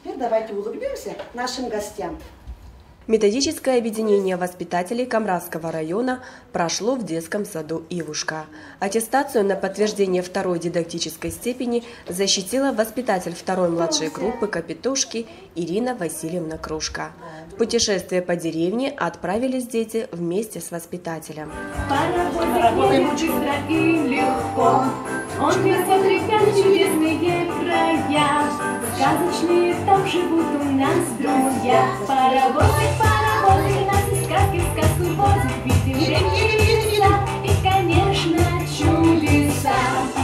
Теперь давайте улыбнемся нашим гостям. Методическое объединение воспитателей Камрадского района прошло в детском саду «Ивушка». Аттестацию на подтверждение второй дидактической степени защитила воспитатель второй младшей группы «Капитошки» Ирина Васильевна Кружка. В путешествие по деревне отправились дети вместе с воспитателем. Поработаем быстро и легко. Он несет ребят чудесные края. Сказочные там живут у нас друзья. Поработай, нас и сказки в сказку возят. Видим реки, леса и, конечно, чудеса.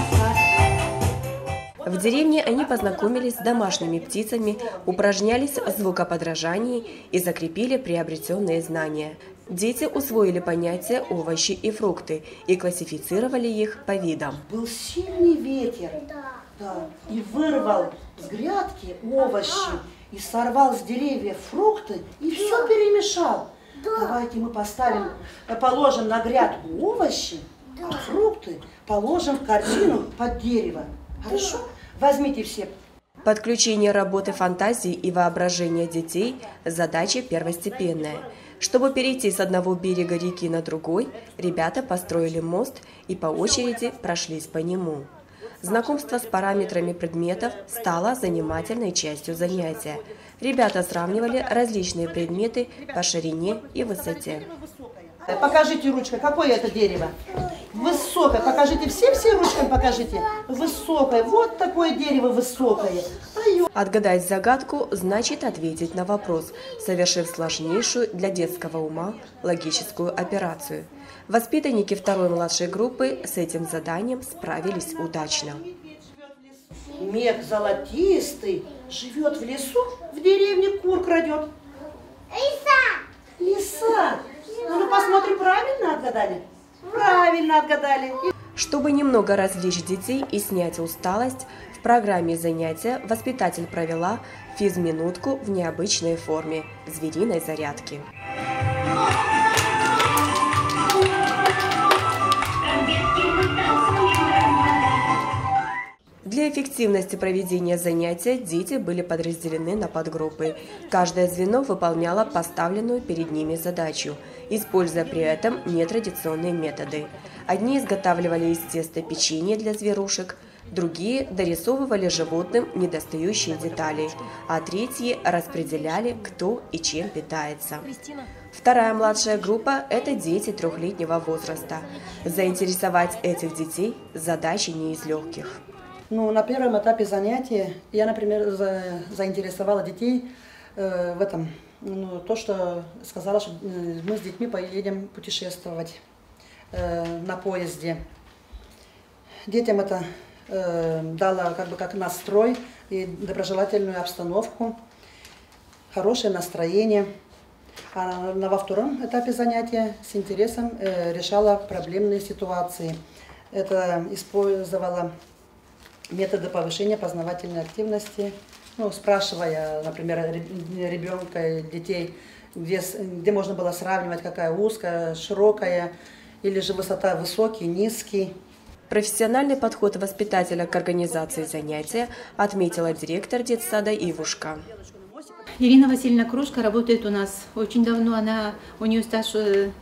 В деревне они познакомились с домашними птицами, упражнялись в звукоподражании и закрепили приобретенные знания. Дети усвоили понятия овощи и фрукты и классифицировали их по видам. Был сильный ветер, и вырвал с грядки овощи, и сорвал с деревьев фрукты, и все перемешал. Давайте мы положим на грядку овощи, а фрукты положим в корзину под дерево. Хорошо? Возьмите все. Подключение работы фантазии и воображения детей – задача первостепенная. Чтобы перейти с одного берега реки на другой, ребята построили мост и по очереди прошлись по нему. Знакомство с параметрами предметов стало занимательной частью занятия. Ребята сравнивали различные предметы по ширине и высоте. Покажите ручкой, какое это дерево? Высокое. Покажите, все ручками покажите. Высокое. Вот такое дерево высокое. Отгадать загадку значит ответить на вопрос, совершив сложнейшую для детского ума логическую операцию. Воспитанники второй младшей группы с этим заданием справились удачно. Мех золотистый живет в лесу, в деревне кур крадет. Лиса. Ну, посмотрим, правильно отгадали? Правильно отгадали. Чтобы немного развлечь детей и снять усталость, в программе занятия воспитатель провела физминутку в необычной форме – звериной зарядки. Для эффективности проведения занятия дети были подразделены на подгруппы. Каждое звено выполняло поставленную перед ними задачу, используя при этом нетрадиционные методы. Одни изготавливали из теста печенье для зверушек, другие дорисовывали животным недостающие детали, а третьи распределяли, кто и чем питается. Вторая младшая группа – это дети трехлетнего возраста. Заинтересовать этих детей – задача не из легких. Ну, на первом этапе занятия я, например, заинтересовала детей в этом. То, что сказала, что мы с детьми поедем путешествовать на поезде. Детям это дало как настрой и доброжелательную обстановку, хорошее настроение. А во втором этапе занятия с интересом решала проблемные ситуации. Это использовала методы повышения познавательной активности, спрашивая, например, ребенка, детей, где можно было сравнивать, какая узкая, широкая, или же высота высокий, низкий. Профессиональный подход воспитателя к организации занятия отметила директор детсада «Ивушка». Ирина Васильевна Кружка работает у нас очень давно, у нее стаж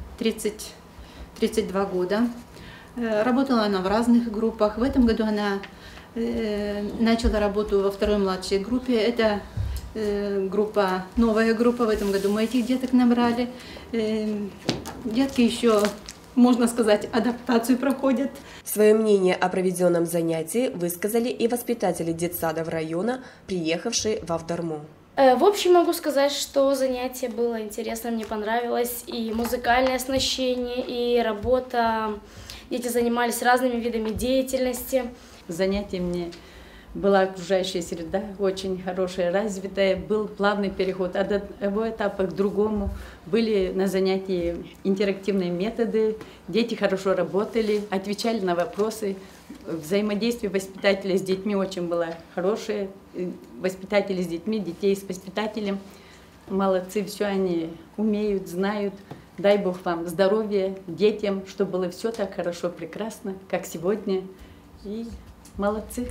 32 года. Работала она в разных группах. В этом году она начала работу во второй младшей группе. Это новая группа. В этом году мы этих деток набрали. Детки еще, можно сказать, адаптацию проходят. Свое мнение о проведенном занятии высказали и воспитатели детсадов района, приехавшие в Авдорму. В общем, могу сказать, что занятие было интересно, мне понравилось и музыкальное оснащение, и работа. Дети занимались разными видами деятельности. Занятие мне была окружающая среда очень хорошая, развитая, был плавный переход от одного этапа к другому. Были на занятии интерактивные методы, дети хорошо работали, отвечали на вопросы. Взаимодействие воспитателя с детьми очень было хорошее. Воспитатели с детьми, детей с воспитателем. Молодцы, все они умеют, знают. Дай Бог вам здоровья, детям, чтобы было все так хорошо, прекрасно, как сегодня. И молодцы.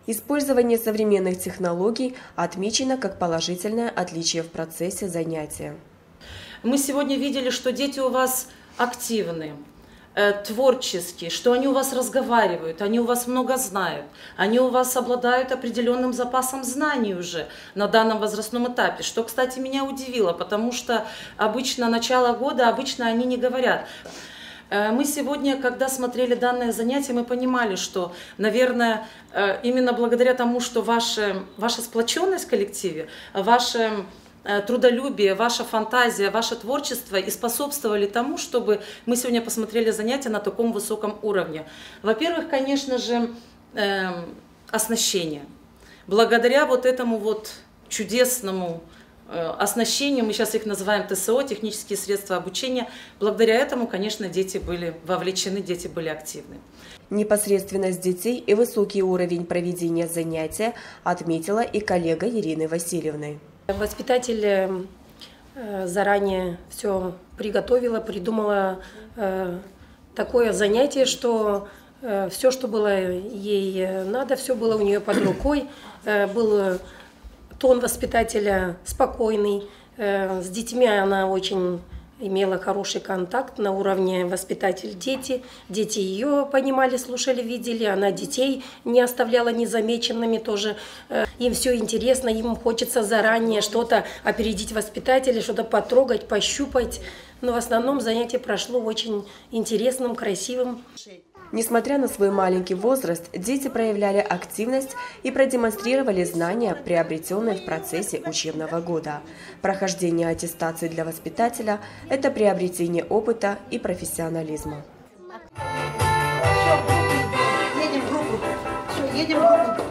Использование современных технологий отмечено как положительное отличие в процессе занятия. Мы сегодня видели, что дети у вас активны, творческие, что они у вас разговаривают, они у вас много знают, они у вас обладают определенным запасом знаний уже на данном возрастном этапе, что, кстати, меня удивило, потому что обычно начало года, обычно они не говорят. Мы сегодня, когда смотрели данное занятие, мы понимали, что, наверное, именно благодаря тому, что ваша сплоченность в коллективе, ваше трудолюбие, ваша фантазия, ваше творчество и способствовали тому, чтобы мы сегодня посмотрели занятия на таком высоком уровне. Во-первых, конечно же, оснащение. Благодаря вот этому вот чудесному оснащению, мы сейчас их называем ТСО, технические средства обучения, благодаря этому, конечно, дети были вовлечены, дети были активны. Непосредственность детей и высокий уровень проведения занятия отметила и коллега Ирины Васильевны. Воспитатель заранее все приготовила, придумала такое занятие, что все, что было ей надо, все было у нее под рукой. Был тон воспитателя спокойный. С детьми она очень имела хороший контакт на уровне воспитатель-дети. Дети ее понимали, слушали, видели. Она детей не оставляла незамеченными тоже. Им все интересно, им хочется заранее что-то опередить воспитателя, что-то потрогать, пощупать. Но в основном занятие прошло очень интересным, красивым. Несмотря на свой маленький возраст, дети проявляли активность и продемонстрировали знания, приобретенные в процессе учебного года. Прохождение аттестации для воспитателя – это приобретение опыта и профессионализма. Едем в группу. Все, едем в группу.